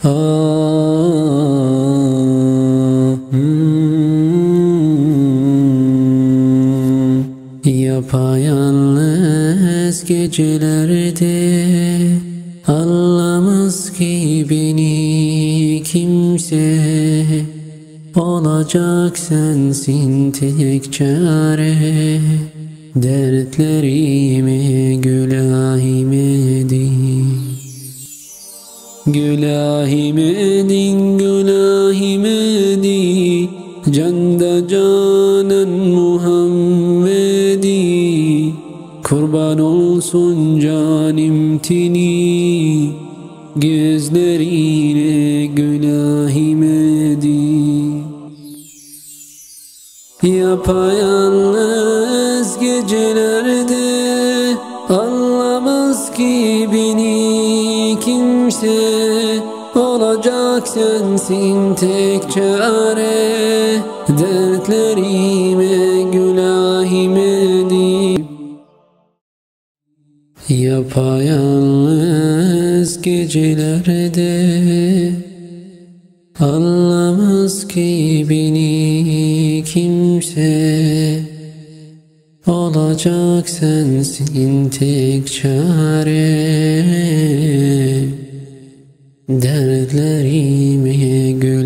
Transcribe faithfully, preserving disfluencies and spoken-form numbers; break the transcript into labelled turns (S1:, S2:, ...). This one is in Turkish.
S1: Ah, hmm. Yapayalnız gecelerde anlamaz ki beni kimse. Olacak sensin tek çare, dertlerimi gülahime din. Gülahime din, gülahime din, canda canan Muhammedi. Kurban olsun canim tini, gözlerine gülahime din. Yapayalnız gecelerde anlamaz ki beni kimse. Olacak sensin tek çare, dertlerime gülahime din. Yapayalnız gecelerde anlamaz ki beni kimse. Olacak sensin tek çare, dertlerime gül.